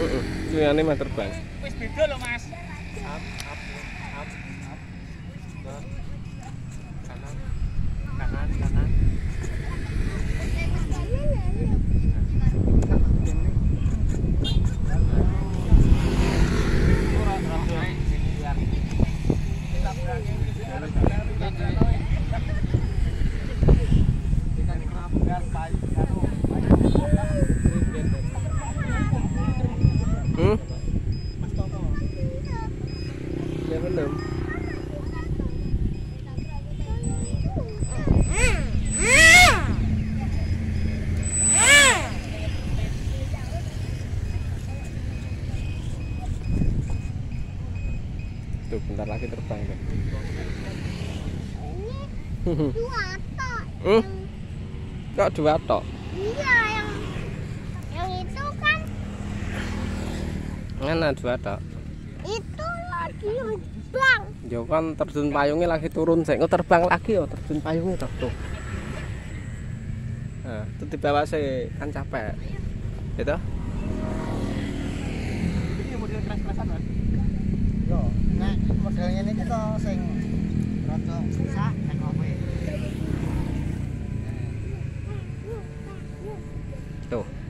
Cuyane mah terbang. Wis beda lho, Mas. Up. Kanan. Ya belum. Tuh bentar lagi terbang deh. Dua tok. Kok dua tok? Iya, yang itu kan. Mana dua tok? Itu lagi terbang. Ya kan terjun payungnya lagi turun, saya terbang lagi ya terjun payungnya tuh. Nah, itu di bawah sih kan capek. Gitu. Ini model keras-kerasan, Mas. Yo, nek modelnya ini kita sing rada susah nek opo. Tuh.